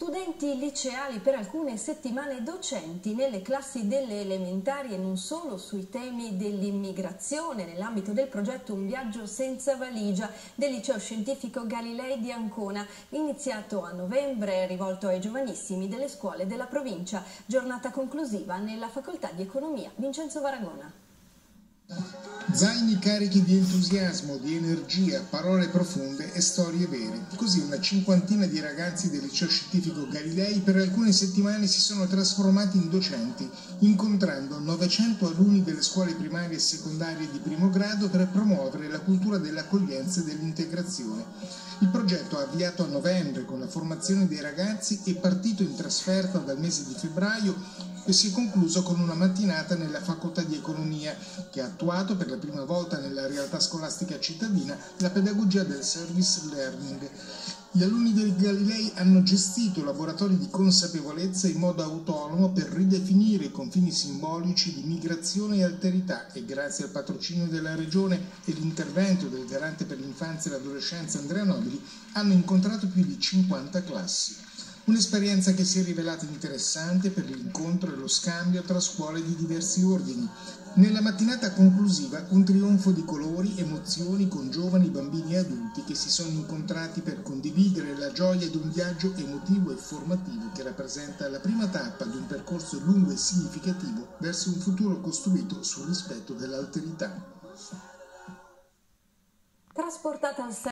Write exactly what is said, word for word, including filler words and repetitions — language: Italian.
Studenti liceali per alcune settimane, docenti nelle classi delle elementari e non solo sui temi dell'immigrazione nell'ambito del progetto Un viaggio senza valigia del liceo scientifico Galilei di Ancona, iniziato a novembre, rivolto ai giovanissimi delle scuole della provincia. Giornata conclusiva nella facoltà di economia. Vincenzo Varagona. Zaini carichi di entusiasmo, di energia, parole profonde e storie vere. Così una cinquantina di ragazzi del liceo scientifico Galilei per alcune settimane si sono trasformati in docenti, incontrando novecento alunni delle scuole primarie e secondarie di primo grado per promuovere la cultura dell'accoglienza e dell'integrazione. Il progetto, avviato a novembre con la formazione dei ragazzi, è partito in trasferta dal mese di febbraio e si è concluso con una mattinata nella facoltà di economia che ha attuato per la prima volta nella realtà scolastica cittadina la pedagogia del service learning. Gli alunni del Galilei hanno gestito laboratori di consapevolezza in modo autonomo per ridefinire i confini simbolici di migrazione e alterità e grazie al patrocinio della Regione e l'intervento del Garante per l'infanzia e l'adolescenza Andrea Nobili hanno incontrato più di cinquanta classi. Un'esperienza che si è rivelata interessante per l'incontro e lo scambio tra scuole di diversi ordini. Nella mattinata conclusiva un trionfo di colori, emozioni con giovani, bambini e adulti che si sono incontrati per condividere la gioia di un viaggio emotivo e formativo che rappresenta la prima tappa di un percorso lungo e significativo verso un futuro costruito sul rispetto dell'alterità. Trasportata al